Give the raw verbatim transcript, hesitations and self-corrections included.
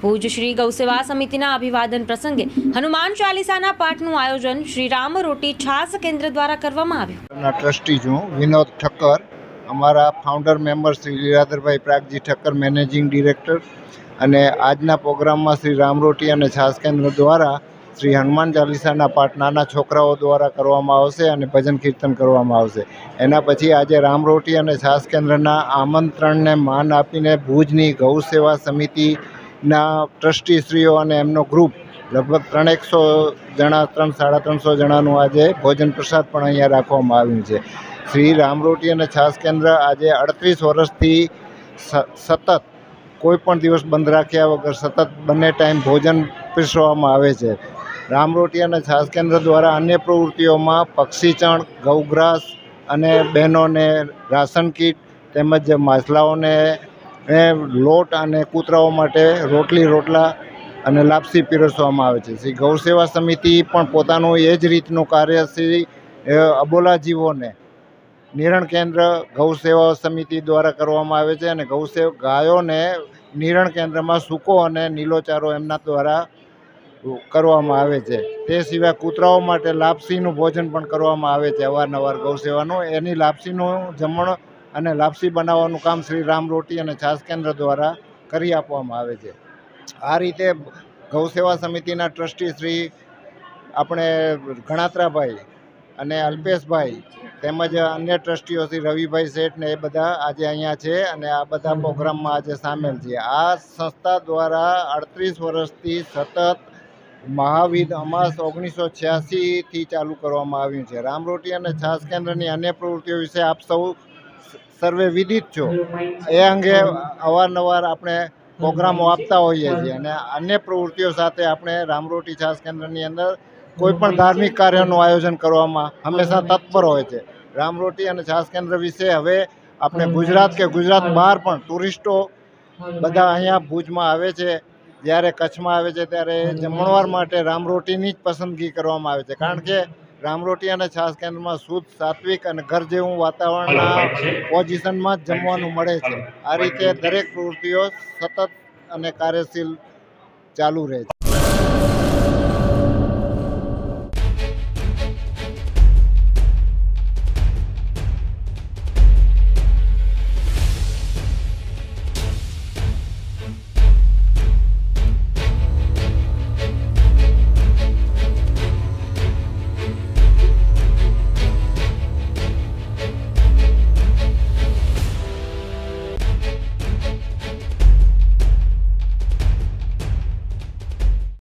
ભુજ શ્રી ગૌસેવા સમિતિના અભિવાદન પ્રસંગે હનુમાન ચાલીસાના પાઠનું આયોજન શ્રી રામ રોટી છાસ કેન્દ્ર દ્વારા કરવામાં આવ્યું। ટ્રસ્ટી છું વિનોદ ઠક્કર, અમારા founder member Shri Liladharbhai Pragji Thakkar, managing director. અને આજના પ્રોગ્રામમાં શ્રી રામ રોટી અને છાસ કેન્દ્ર દ્વારા શ્રી હનુમાન ચાલીસાના પાઠ નાના છોકરાઓ દ્વારા કરવામાં આવશે અને ભજન કીર્તન કરવામાં આવશે। એના પછી આજે રામ રોટી અને છાસ કેન્દ્રના આમંત્રણને માન આપીને ભુજની ગૌ સેવા સમિતિના ટ્રસ્ટીશ્રીઓ અને એમનો ગ્રુપ લગભગ ત્રણ એકસો જણા ત્રણ સાડા ત્રણસો જણાનું આજે ભોજન પ્રસાદ પણ અહીંયા રાખવામાં આવ્યું છે। શ્રી રામ રોટી અને છાસ કેન્દ્ર આજે અડત્રીસ વર્ષથી સતત કોઈ પણ દિવસ બંધ રાખ્યા વગર સતત બંને ટાઈમ ભોજન પીરસવામાં આવે છે। રામ રોટી અને છાસ કેન્દ્ર દ્વારા અન્ય પ્રવૃત્તિઓમાં પક્ષીચણ, ગૌગ્રાસ અને બહેનોને રાશન કીટ તેમજ માછલાઓને લોટ અને કૂતરાઓ માટે રોટલી રોટલા અને લાપસી પીરસવામાં આવે છે। શ્રી ગૌ સેવા સમિતિ પણ પોતાનું એ જ રીતનું કાર્ય શ્રી અબોલા જીવોને નિરણ કેન્દ્ર ગૌ સેવા સમિતિ દ્વારા કરવામાં આવે છે અને ગૌ સેવા ગાયોને નિરણ કેન્દ્રમાં સૂકો અને નીલો ચારો એમના દ્વારા કરવામાં આવે છે। તે સિવાય કૂતરાઓ માટે લાપસીનું ભોજન પણ કરવામાં આવે છે અવારનવાર ગૌ સેવાનું। એની લાપસીનું જમણ અને લાપસી બનાવવાનું કામ શ્રી રામ રોટી અને છાસ કેન્દ્ર દ્વારા કરી આપવામાં આવે છે। આ રીતે ગૌ સેવા સમિતિના ટ્રસ્ટી શ્રી આપણે ગણાત્રાભાઈ અને અલ્પેશભાઈ તેમજ અન્ય ટ્રસ્ટીઓ શ્રી રવિભાઈ શેઠ ને એ બધા આજે અહીંયા છે અને આ બધા પ્રોગ્રામમાં આજે સામેલ છે। આ સંસ્થા દ્વારા અડત્રીસ વર્ષથી સતત મહાવીર અમાસ ઓગણીસો છ્યાસીથી ચાલુ કરવામાં આવ્યું છે। રામ રોટી અને છાસ કેન્દ્રની અન્ય પ્રવૃત્તિઓ વિશે આપ સૌ સર્વે વિદિત છો। એ અંગે અવારનવાર આપણે પ્રોગ્રામો આપતા હોઈએ છીએ અને અન્ય પ્રવૃત્તિઓ સાથે આપણે રામ રોટી છાસ કેન્દ્રની અંદર કોઈ પણ ધાર્મિક કાર્યનું આયોજન કરવામાં હંમેશા તત્પર હોય છે। રામ રોટી અને છાસ કેન્દ્ર વિશે હવે આપણે ગુજરાત કે ગુજરાત બહાર પણ ટુરિસ્ટો બધા અહીંયા ભુજમાં આવે છે। જ્યારે કચ્છમાં આવે છે ત્યારે જમણવાર માટે રામ રોટીની જ પસંદગી કરવામાં આવે છે, કારણ કે રામ રોટી અને છાસ કેન્દ્રમાં શુદ્ધ, સાત્વિક અને ઘર જેવું વાતાવરણના પોઝિશનમાં જ જમવાનું મળે છે। આ રીતે દરેક પ્રવૃત્તિઓ સતત અને કાર્યશીલ ચાલુ રહે છે।